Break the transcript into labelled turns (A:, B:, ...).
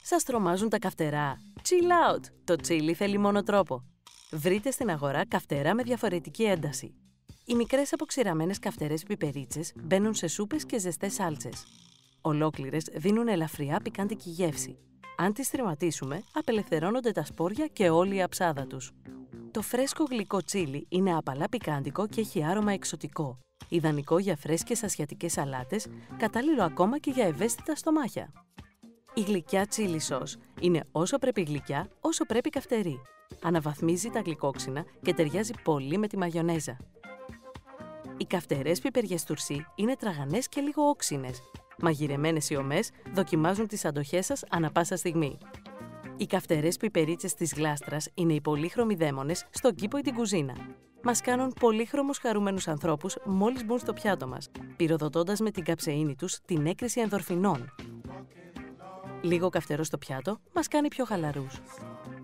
A: Σας τρομάζουν τα καυτερά? Chill out! Το τσίλι θέλει μόνο τρόπο. Βρείτε στην αγορά καυτερά με διαφορετική ένταση. Οι μικρές αποξηραμένες καυτερές πιπερίτσες μπαίνουν σε σούπες και ζεστές σάλτσες. Ολόκληρες δίνουν ελαφριά πικάντικη γεύση. Αν τις θρηματίσουμε, απελευθερώνονται τα σπόρια και όλη η αψάδα τους. Το φρέσκο γλυκό τσίλι είναι απαλά πικάντικο και έχει άρωμα εξωτικό. Ιδανικό για φρέσκες ασιατικές σαλάτες, κατάλληλο ακόμα και για ευαίσθητα στομάχια. Η γλυκιά τσίλι σος είναι όσο πρέπει γλυκιά, όσο πρέπει καυτερή. Αναβαθμίζει τα γλυκόξινα και ταιριάζει πολύ με τη μαγιονέζα. Οι καυτερές πιπεριές τουρσί είναι τραγανές και λίγο όξινες. Μαγειρεμένες ή ομές δοκιμάζουν τις αντοχές σας ανά πάσα στιγμή. Οι καυτερές πιπερίτσες της γλάστρας είναι οι πολύχρωμοι δαίμονες στον κήπο ή την κουζίνα. Μας κάνουν πολύχρωμους χαρούμενους ανθρώπους μόλις μπουν στο πιάτο μας, πυροδοτώντας με την καψεΐνη τους την έκρηση ενδορφινών. Λίγο καυτερό στο πιάτο μας κάνει πιο χαλαρούς.